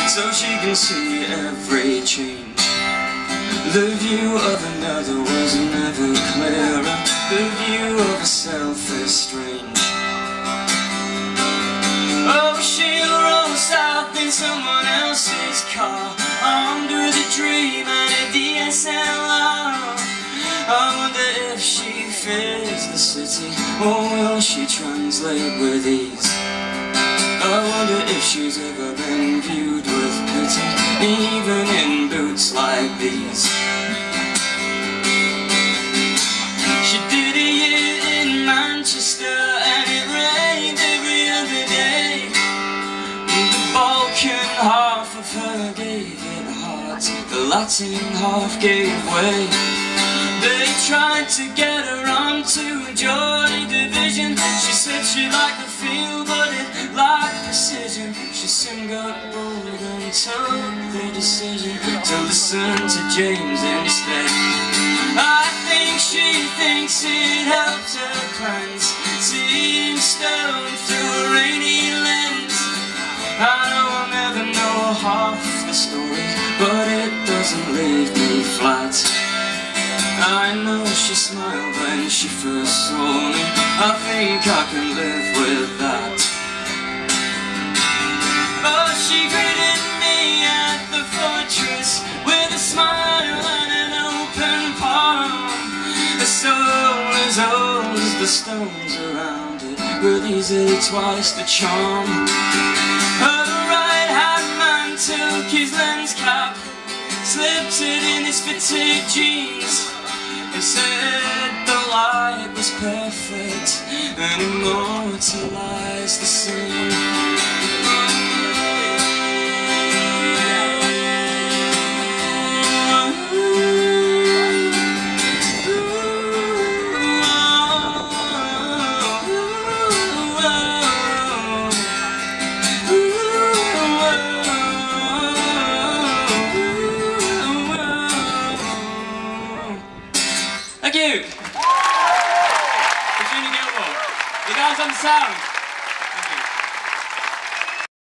so she can see every change. The view of another was never clearer. The view of herself is strange. Oh, she'll roll south in someone else's car, under the dream and a DSLR. I wonder if she fears the city, or will she translate with ease? I wonder if she's ever been viewed with pity, even in boots like these. She did a year in Manchester, and it rained every other day. The Balkan half of her gave it heart, the Latin half gave way. They tried to get her onto Joy Division. She said she liked the feel, but it lacked precision. She soon got bored and took the decision to listen to James instead. I think she thinks it helped her cleanse, seeing stone through a rainy lens. I know I'll never know half the story, but it doesn't leave me flat. I know she smiled when she first saw me. I think I can live with that. Oh, she greeted me at the fortress with a smile and an open palm. A soul as old as the stones around it, with easily twice the charm. Her right-hand man took his lens cap, slipped it in his fitted jeans, and said the light was perfect and immortalized the scene. Thank you. Virginia Gilmore. You guys on sound?